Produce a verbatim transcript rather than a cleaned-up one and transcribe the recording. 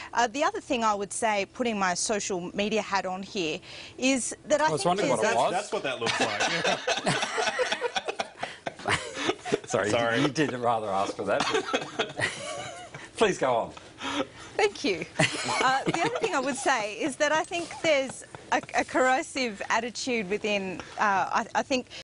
Uh, the other thing I would say, putting my social media hat on here, is that I, I was think wondering what it there's- was. That's what that looks like. Sorry, Sorry. You, you did rather ask for that. Please go on. Thank you. Uh, the other thing I would say is that I think there's a, a corrosive attitude within, uh, I, I think